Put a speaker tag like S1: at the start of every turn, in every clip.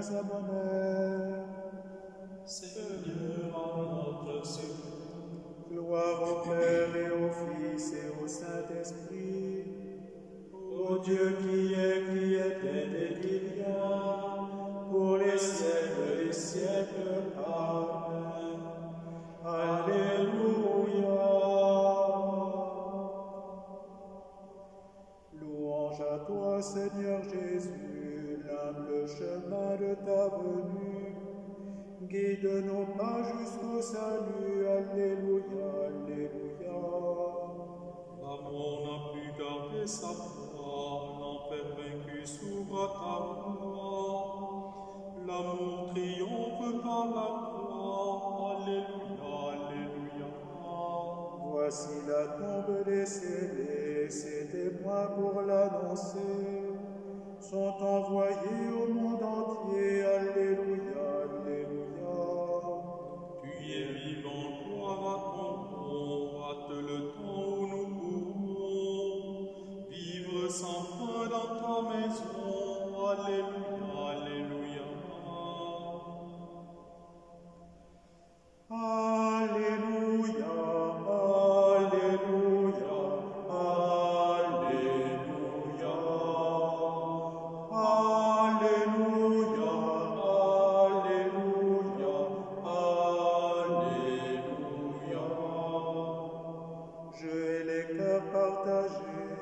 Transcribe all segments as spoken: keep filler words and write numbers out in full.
S1: abonnèrent.
S2: Seigneur, à notre secours.
S1: Gloire au Père et au Fils et au Saint-Esprit,
S2: Ô Dieu qui est, qui était et qui vient, pour les siècles des siècles. Amen. Alléluia.
S1: Louange à toi, Seigneur Jésus, l'humble chemin de ta venue. Guide nos pas jusqu'au salut. Alléluia, alléluia.
S2: L'amour n'a pu garder sa foi, l'enfer vaincu s'ouvre à ta voix. L'amour triomphe par la croix. Alléluia, alléluia.
S1: Voici la tombe des scellés, ses témoins pour l'annoncer sont envoyés au monde entier. Alléluia, alléluia.
S2: Tu es vivant, gloire à ton nom, hâte le temps où nous pourrons vivre sans fin dans ta maison. Alléluia, alléluia.
S1: Alléluia, alléluia, alléluia. Alléluia, alléluia, alléluia. Je hais les cœurs partagés,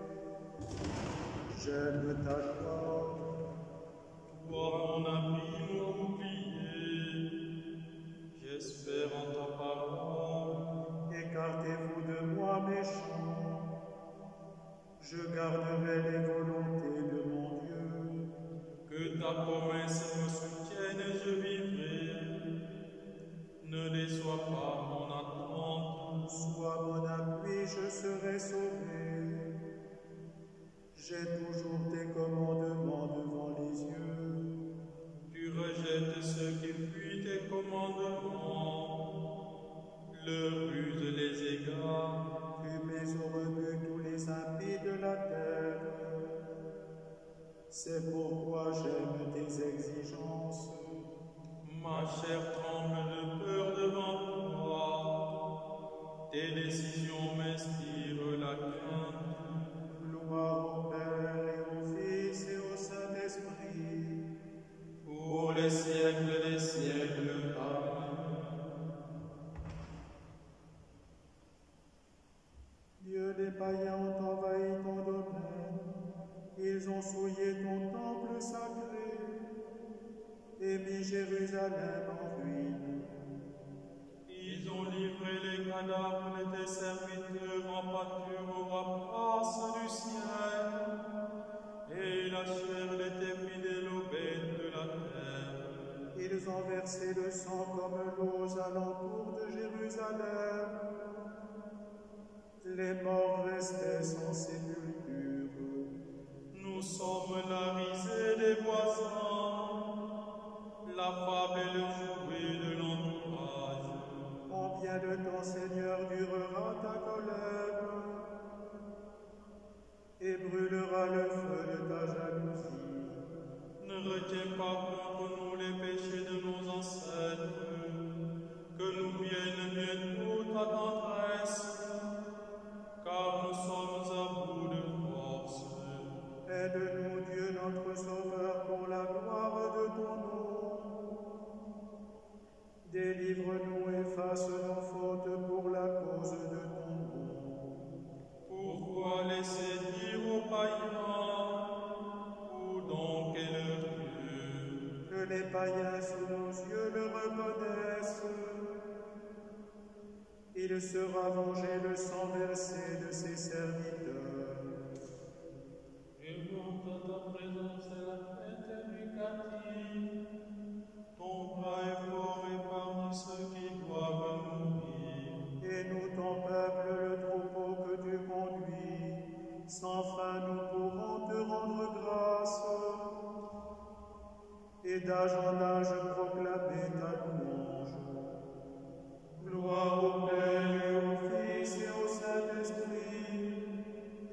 S1: j'aime ta loi.
S2: Toi, mon ami, mon bouclier, j'espère en ta parole.
S1: Écartez-vous de moi, méchants, je garderai les volontés de mon Dieu.
S2: Que ta promesse me soutienne et je vivrai. Ne déçois pas mon attente.
S1: Sois mon appui, je serai sauvé. J'ai toujours tes commandements devant les yeux.
S2: Tu rejettes ceux qui fuient tes commandements. Leur ruse les égare.
S1: Tu mets au rebut tous les impies de la terre. C'est pourquoi j'aime tes exigences.
S2: Ma chair tremble de peur devant toi. Tes décisions m'inspirent la crainte.
S1: Gloire au Père et au Fils et au Saint-Esprit.
S2: Pour les siècles des siècles. Amen.
S1: Dieu, les païens ont envahi ton domaine. Ils ont souillé ton temple sacré et mis Jérusalem en ruine.
S2: Ils ont livré les cadavres de tes serviteurs en pâture aux rapaces du ciel, et la chair de tes fidèles aux bêtes de la terre.
S1: Ils ont versé le sang comme l'eau aux alentours de Jérusalem. Les morts restaient sans sépulture.
S2: Nous sommes la risée des voisins, la fable et le jouet de l'entourage.
S1: Combien de temps, Seigneur, durera ta colère et brûlera le feu de ta jalousie?
S2: Ne retiens pas contre nous les péchés de nos ancêtres, que nous vienne bientôt ta tendresse, car nous sommes à bout de force.
S1: Aide-nous, Dieu notre Sauveur, pour la gloire de ton nom. Délivre-nous, efface nos fautes pour la cause de ton nom.
S2: Pourquoi laisser dire aux païens, où donc est leur Dieu?
S1: Que les païens sous nos yeux le reconnaissent. Il sera vengé le sang versé de ses serviteurs.
S2: Et monte à ta présence et la fête éducative. Ton bras est fort et parmi ceux qui doivent mourir.
S1: Et nous, ton peuple, le troupeau que tu conduis, sans fin nous pourrons te rendre grâce. Et d'âge en âge proclamer ta louange. Gloire au Père et au Fils et au Saint-Esprit,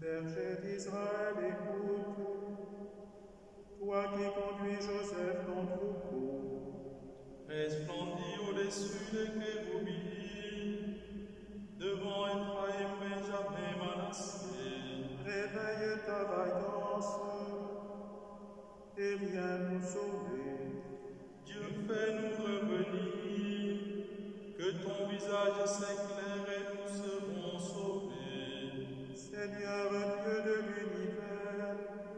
S1: Berger d'Israël, écoute, toi qui conduis Joseph ton troupeau.
S2: Resplendis au-dessus des chérubins, devant Ephraïm, Benjamin, Manassé.
S1: Réveille ta vaillance et viens nous sauver.
S2: Dieu, fais-nous revenir, que ton visage s'éclaire et nous serons sauvés.
S1: Seigneur Dieu de l'univers,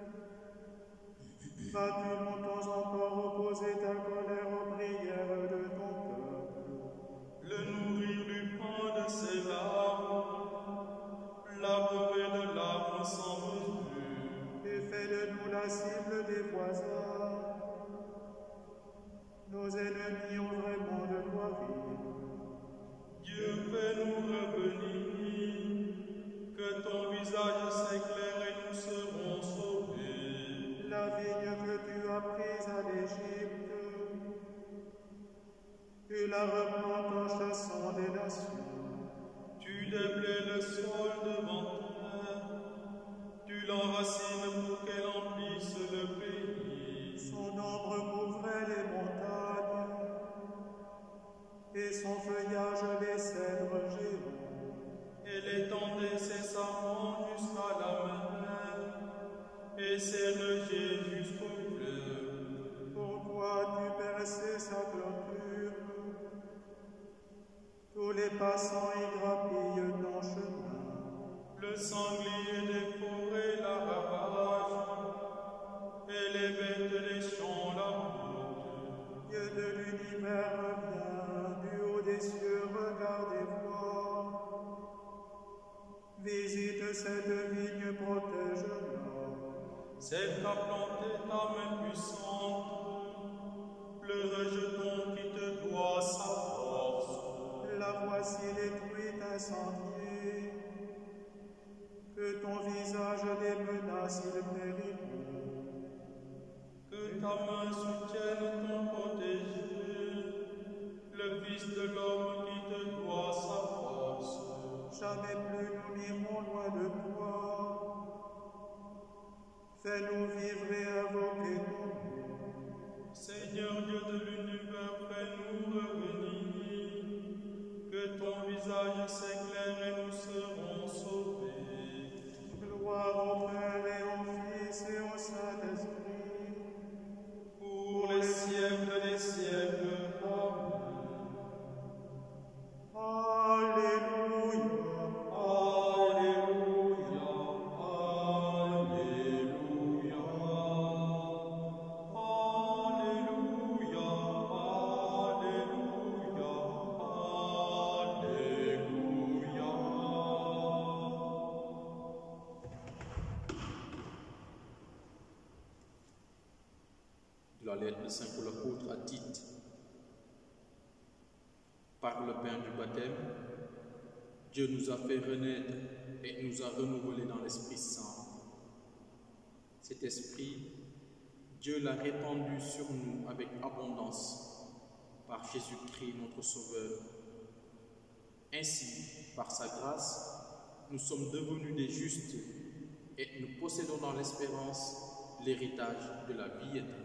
S1: vas-tu longtemps encore opposer ta colère aux prières de ton peuple?
S2: Le nourrir du pain de ses larmes, l'abreuver de larmes sans mesure.
S1: Et fais de nous la cible des voisins. Nos ennemis ont vraiment de quoi vivre.
S2: Dieu, fais-nous revenir, que ton visage s'éclaire et nous serons sauvés.
S1: La vigne que tu as prise à l'Égypte, tu la replantes en chassant des nations.
S2: Tu déblais le sol devant terre, tu l'enracines pour qu'elle emplisse le pays.
S1: Son ombre couvrait les montagnes, et son feuillage les cèdres géants.
S2: Elle étendait ses sarments jusqu'à la mer, et ses rejets jusqu'au fleuve.
S1: Pourquoi tu perçais sa clôture? Tous les passants y grappillent ton chemin.
S2: Le sanglier des forêts la ravage, et les bêtes des champs la boutent.
S1: Dieu de l'univers revient, du haut des cieux, regarde et vois. Visite cette vigne, protège-la.
S2: Celle qu'a planté ta main puissante, le rejeton qui te doit sa force.
S1: La voici détruite, incendiée, que ton visage les menace, ils périront.
S2: Que ta main soutienne ton protégé, le Fils de l'homme qui te doit sa force.
S1: Jamais plus nous n'irons loin de toi. Fais-nous vivre et invoquer ton nom.
S2: Seigneur Dieu de l'univers, fais-nous revenir, que ton visage s'éclaire et nous serons sauvés.
S1: Gloire au Père et au Fils et au Saint-Esprit,
S2: pour les siècles des siècles. Amen.
S1: Alléluia.
S2: Alléluia. Alléluia. Alléluia. Alléluia.
S3: De la lettre de Saint Paul apôtre à Tite. Par le bain du baptême, Dieu nous a fait renaître et nous a renouvelés dans l'Esprit Saint. Cet Esprit, Dieu l'a répandu sur nous avec abondance par Jésus-Christ notre Sauveur. Ainsi, par sa grâce, nous sommes devenus des justes et nous possédons dans l'espérance l'héritage de la vie éternelle.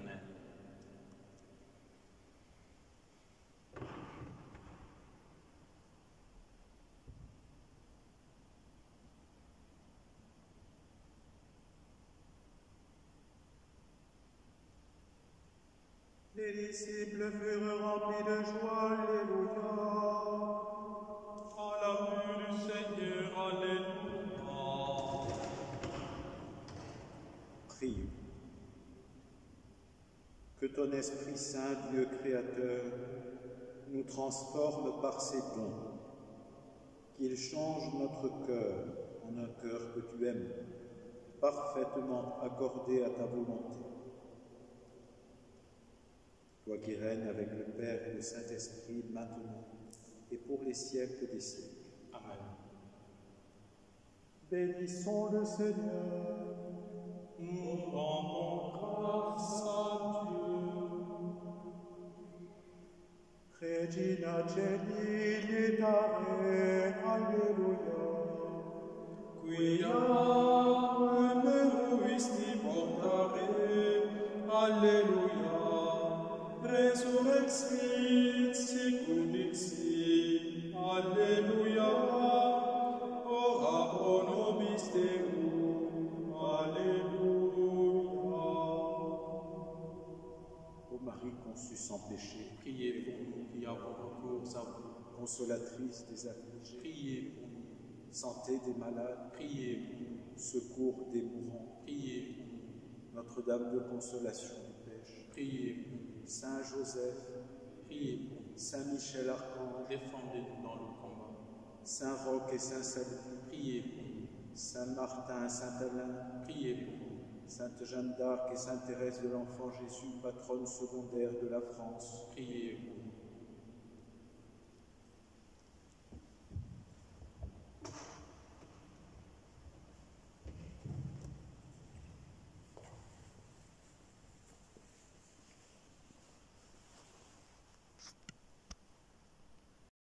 S1: Les disciples furent remplis de joie, Alléluia.
S2: À la vue du Seigneur, Alléluia.
S4: Prions. Que ton Esprit Saint, Dieu créateur, nous transforme par ses dons, qu'il change notre cœur en un cœur que tu aimes, parfaitement accordé à ta volonté. Toi qui règnes avec le Père et le Saint-Esprit maintenant et pour les siècles des siècles.
S3: Amen.
S1: Bénissons le Seigneur.
S2: Nous rendons grâce à Dieu.
S1: Regina Celi Letare, Alléluia.
S2: Quia Christi portare. Alleluia. Resurrexit sicut dixit. Alleluia. Ora pro nobis Deum. Alleluia.
S4: Ô Marie conçue sans péché,
S3: Priez pour nous qui avons recours à vous.
S4: consolatrice des affligés,
S3: Priez pour nous.
S4: santé des malades,
S3: Priez pour nous.
S4: secours des mourants,
S3: Priez pour nous.
S4: Notre-Dame de consolation du pêche,
S3: Priez pour nous.
S4: Saint Joseph,
S3: Priez pour nous.
S4: Saint Michel Archange,
S3: Défendez-nous dans le combat.
S4: Saint Roch et Saint Salvi,
S3: Priez pour nous.
S4: Saint Martin, Saint-Alain,
S3: Priez pour nous.
S4: Sainte Jeanne d'Arc et Sainte Thérèse de l'Enfant Jésus, patronne secondaire de la France,
S3: Priez pour nous.